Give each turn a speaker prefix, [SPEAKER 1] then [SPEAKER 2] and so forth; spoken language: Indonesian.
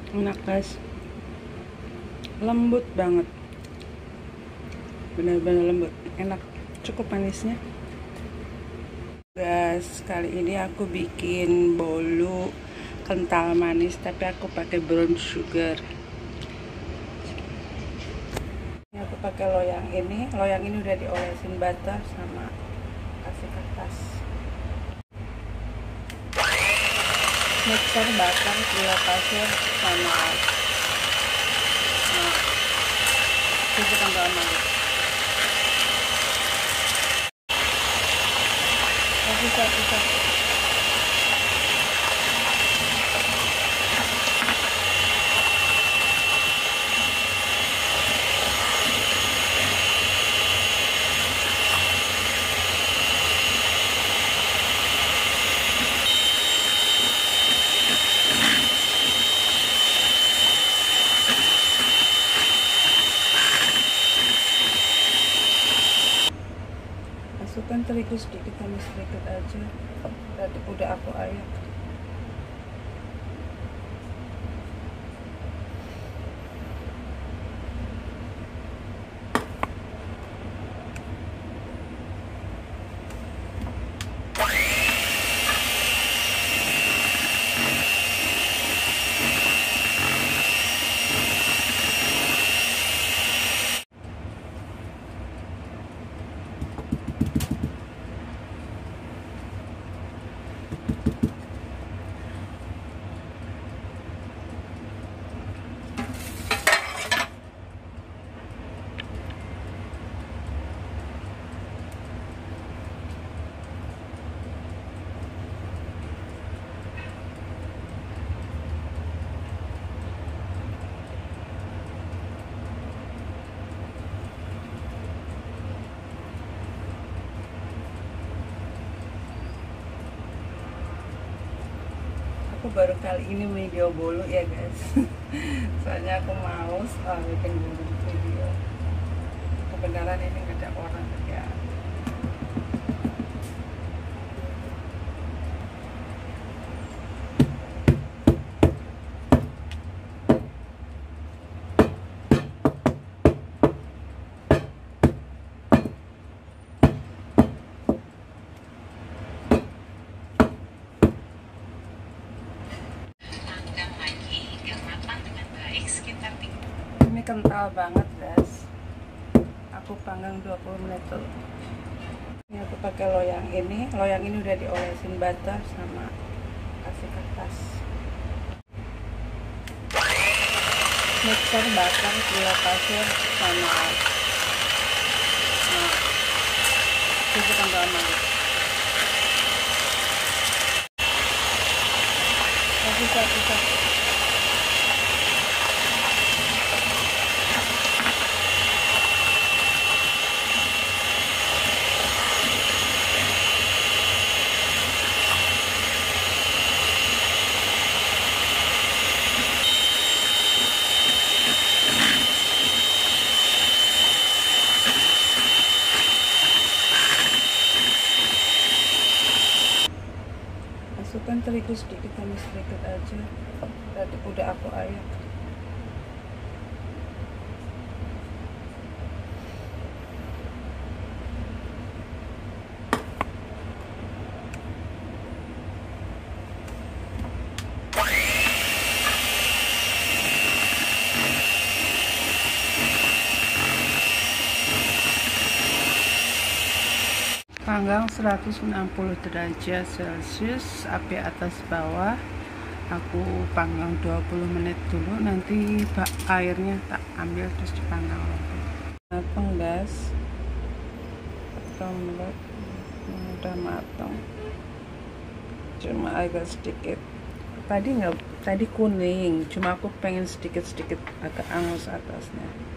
[SPEAKER 1] Enak guys, lembut banget, benar-benar lembut, enak, cukup manisnya guys. Kali ini aku bikin bolu kental manis, tapi aku pakai brown sugar. Ini aku pakai loyang ini udah diolesin butter sama kasih kertas. Mixer butter, gula pasir sama susu kental manis. Bisa. Masukkan terigu sedikit sama sedikit aja, tadi udah aku ayak. Aku baru kali ini video bolu ya guys. Soalnya aku males bikin bolu di video. Kebenaran ini gak ada orang ya. Ini kental banget guys, aku panggang 20 menit dulu. Ini aku pakai loyang ini udah diolesin butter sama kasih kertas. Mixer butter, gula pasir sama susu kental manis. Bisa. Masukkan terigu sedikit sama sedikit aja, tadi udah aku ayak. Panggang 160 derajat Celcius, api atas bawah. Aku panggang 20 menit dulu, nanti airnya tak ambil terus dipanggang lagi. Matang guys, omelet udah matang, cuma agak sedikit tadi kuning, cuma aku pengen sedikit agak angus atasnya.